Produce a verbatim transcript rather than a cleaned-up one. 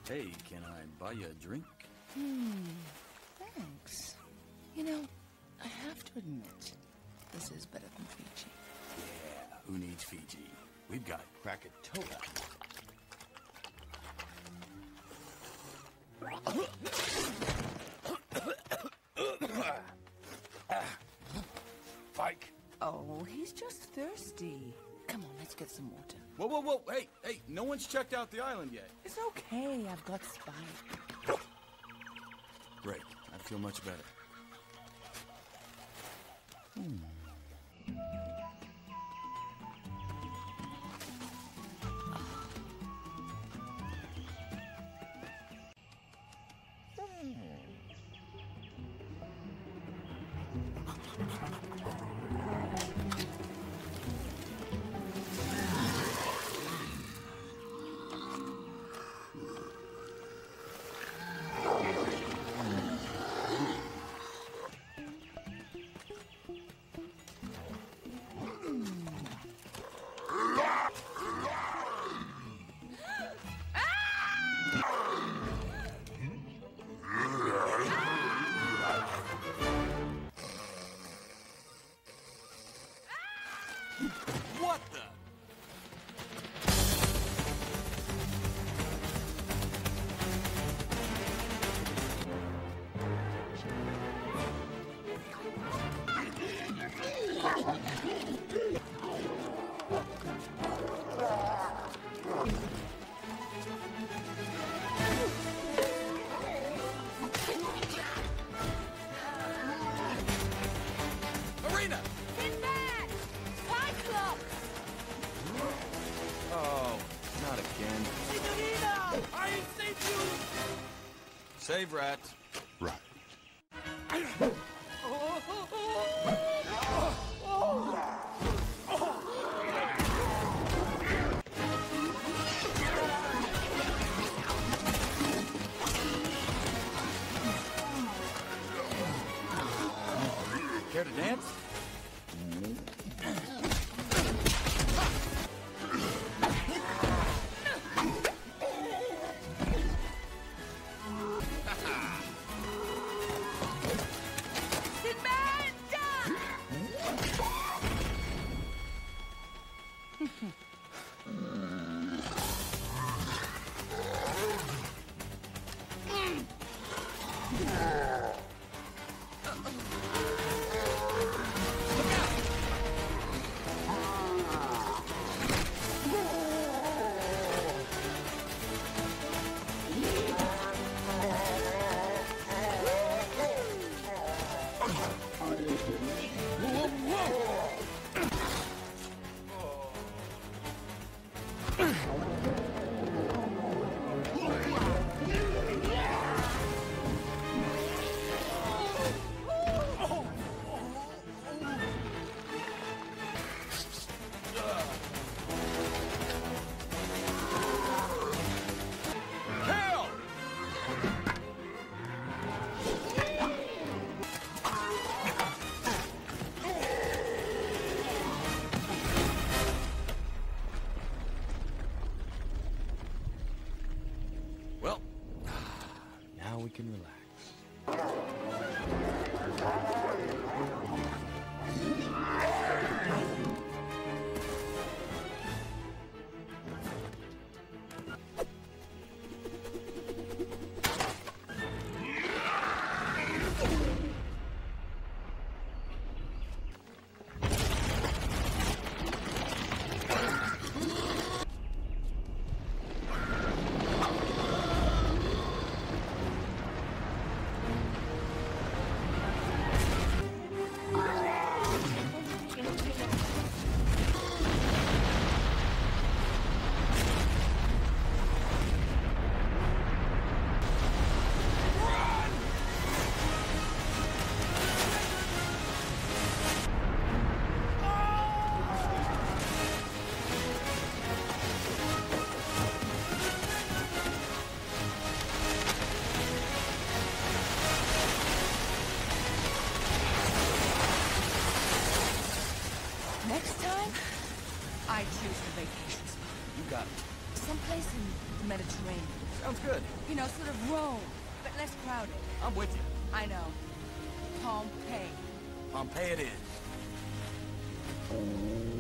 Hey, can I buy you a drink? Hmm, thanks. You know, I have to admit, this is better than Fiji. Yeah, who needs Fiji? We've got Krakatoa. Fike. Oh, he's just thirsty. Come on, let's get some water. Whoa, whoa, whoa, hey, hey, no one's checked out the island yet. It's okay, I've got Spike. Great, I feel much better. Hmm. What the? Arena! Sinbad! Cyclops! Oh, not again. Signorina! I saved you! Save rat. Right. Care to dance? Sinbad! Done! Help! Well, now we can relax. Next time, I choose the vacation spot. You got it. Someplace in the Mediterranean. Sounds good. You know, sort of Rome, but less crowded. I'm with you. I know. Pompeii. Pompeii it is.